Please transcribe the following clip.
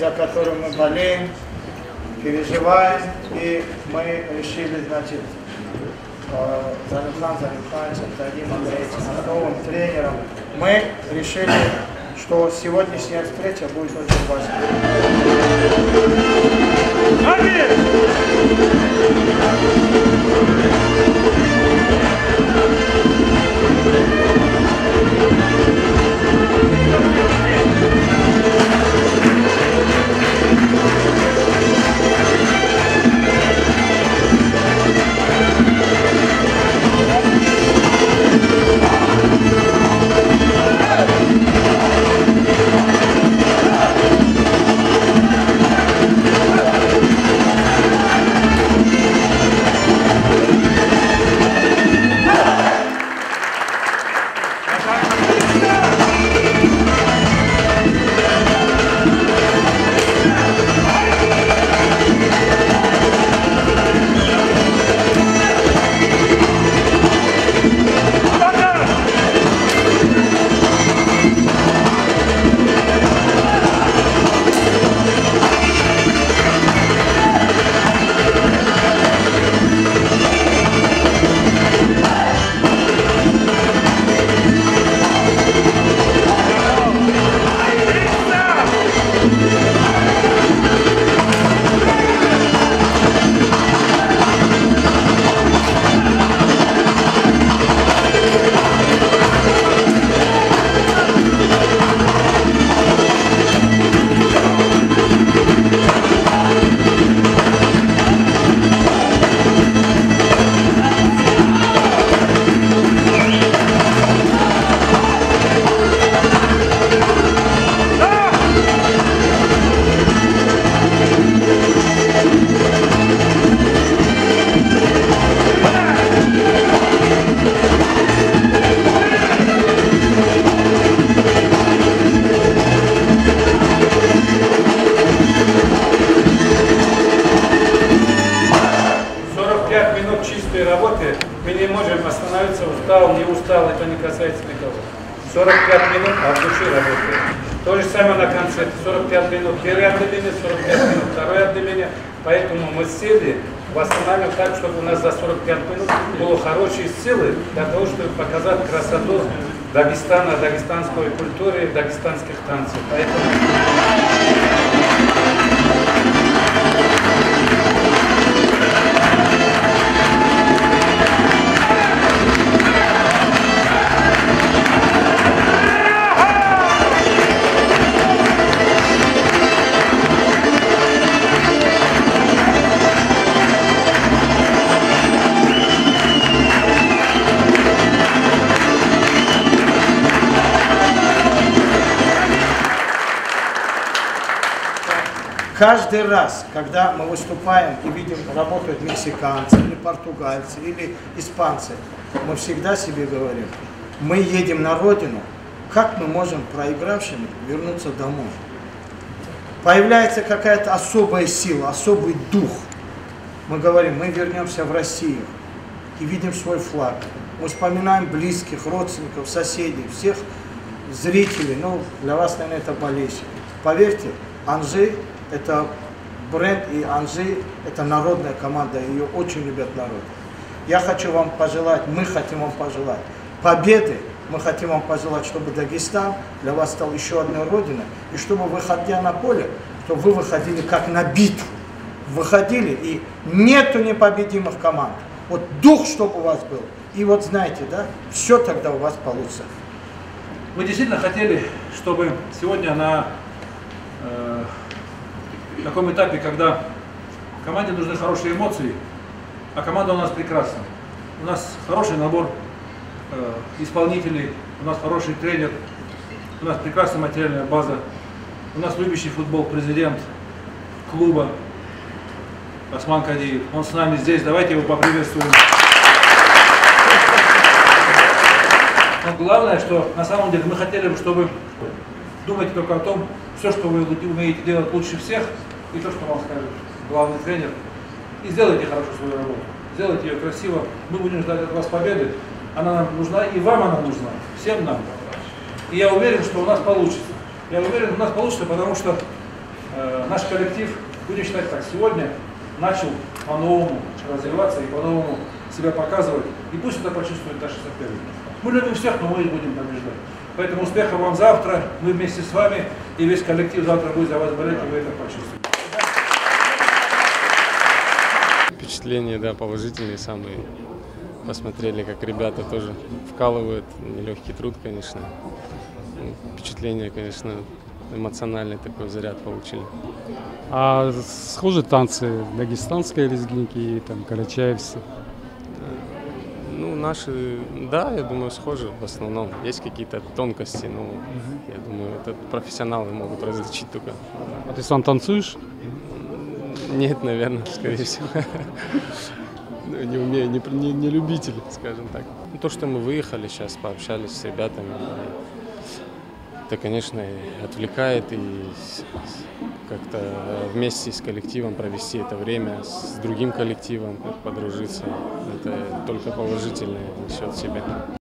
за которую мы болеем, переживаем, и мы решили, значит, Залимхан Залимхановичем, Тагим Андреевичем, новым тренером, мы решили, что сегодняшняя встреча будет очень важной. Работы мы не можем остановиться, устал, не устал, это не касается никого. 45 минут, а в душе работаем. То же самое на концерте, 45 минут первое отделение, 45 минут второе отделение. Поэтому мы сели, восстанавливаем так, чтобы у нас за 45 минут было хорошие силы для того, чтобы показать красоту Дагестана, дагестанской культуры, дагестанских танцев. Поэтому... Каждый раз, когда мы выступаем и видим, работают мексиканцы, или португальцы, или испанцы, мы всегда себе говорим, мы едем на родину, как мы можем проигравшими вернуться домой? Появляется какая-то особая сила, особый дух. Мы говорим, мы вернемся в Россию и видим свой флаг. Мы вспоминаем близких, родственников, соседей, всех зрителей. Ну, для вас, наверное, это болельщики. Поверьте, Анжи — это бренд, и Анжи — это народная команда, ее очень любят народ. Я хочу вам пожелать, мы хотим вам пожелать победы, мы хотим вам пожелать, чтобы Дагестан для вас стал еще одной родиной, и чтобы, выходя на поле, чтобы вы выходили как на битву, выходили, и нету непобедимых команд. Вот дух, чтобы у вас был, и вот знаете, да, все тогда у вас получится. Мы действительно хотели, чтобы сегодня на таком этапе, когда команде нужны хорошие эмоции, а команда у нас прекрасна. У нас хороший набор исполнителей, у нас хороший тренер, у нас прекрасная материальная база, у нас любящий футбол президент клуба Осман Кадиев. Он с нами здесь, давайте его поприветствуем. Но главное, что на самом деле мы хотели бы, чтобы думайте только о том, все, что вы умеете делать лучше всех, и то, что вам скажет главный тренер, и сделайте хорошо свою работу, сделайте ее красиво. Мы будем ждать от вас победы, она нам нужна, и вам она нужна, всем нам. И я уверен, что у нас получится. Я уверен, у нас получится, потому что наш коллектив, будем считать так, сегодня начал по-новому развиваться и по-новому себя показывать. И пусть это почувствуют наши соперники. Мы любим всех, но мы и будем побеждать. Поэтому успехов вам завтра. Мы вместе с вами. И весь коллектив завтра будет за вас болеть, и вы это почувствуете. Впечатления, да, положительные самые. Посмотрели, как ребята тоже вкалывают. Нелегкий труд, конечно. Впечатление, конечно, эмоциональный такой заряд получили. А схожи танцы дагестанской лезгинки и там карачаевцы? Ну, наши, да, я думаю, схожи в основном. Есть какие-то тонкости, но я думаю, это профессионалы могут различить только. А ты сам танцуешь? Нет, наверное, скорее всего. Не умею, не любитель, скажем так. То, что мы выехали сейчас, пообщались с ребятами, это, конечно, отвлекает и как-то вместе с коллективом провести это время, с другим коллективом подружиться. Это только положительное несет в себе.